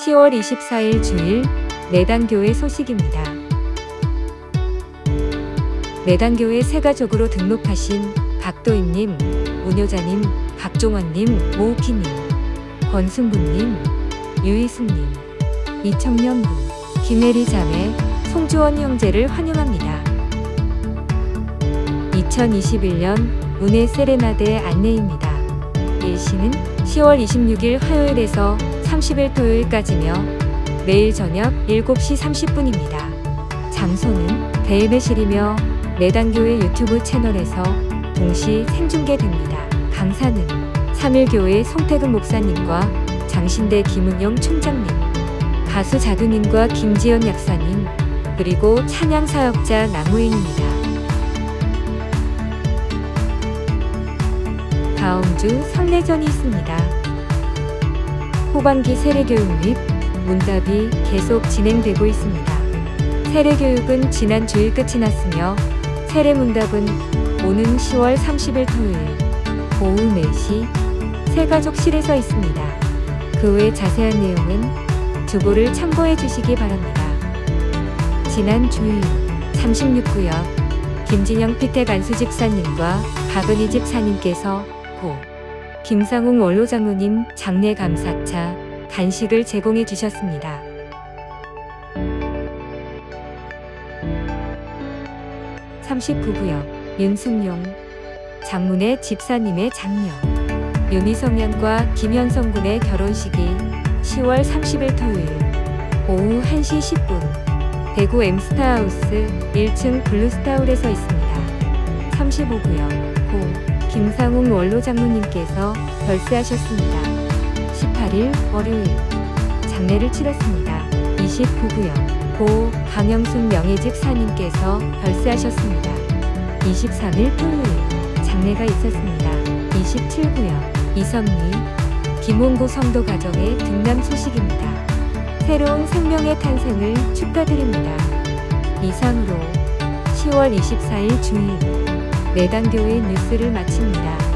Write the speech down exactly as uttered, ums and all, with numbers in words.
시월 이십사일 주일 내단교회 소식입니다. 내단교회 새가족으로 등록하신 박도임님, 운효자님, 박종원님, 모우키님, 권순부님, 유희숙님, 이청년부, 김혜리 자매, 송주원 형제를 환영합니다. 이천이십일년 운의 세레나데 안내입니다. 일시는 시월 이십육일 화요일에서 삼십일 토요일까지며 매일 저녁 일곱시 삼십분입니다. 장소는 대예배실이며 내단교회 유튜브 채널에서 동시 생중계됩니다. 강사는 삼일교회 송태근 목사님과 장신대 김은영 총장님, 가수 자두님과 김지연 약사님, 그리고 찬양사역자 남우인입니다. 다음 주 설레전이 있습니다. 후반기 세례교육 및 문답이 계속 진행되고 있습니다. 세례교육은 지난 주일 끝이 났으며 세례문답은 오는 시월 삼십일 토요일 오후 네시 새가족실에서 있습니다. 그 외 자세한 내용은 주보를 참고해 주시기 바랍니다. 지난 주일 삼십육구역 김진영 피택 안수 집사님과 박은희 집사님께서 고 김상웅 원로장로님 장례 감사차 간식을 제공해 주셨습니다. 삼십구구역 윤승용 장문의 집사님의 장녀 윤희성 양과 김현성 군의 결혼식이 시월 삼십일 토요일 오후 한시 십분 대구 엠스타하우스 일층 블루스타울에서 있습니다. 삼십오구역 고 김상웅 원로장로님께서 별세하셨습니다. 십팔일 월요일 장례를 치렀습니다. 이십구구역 고 강영순 명예집사님께서 별세하셨습니다. 이십삼일 토요일 장례가 있었습니다. 이십칠구역 이선미 김홍구 성도 가정의 등남 소식입니다. 새로운 생명의 탄생을 축하드립니다. 이상으로 시월 이십사일 주일 내단교회 뉴스를 마칩니다.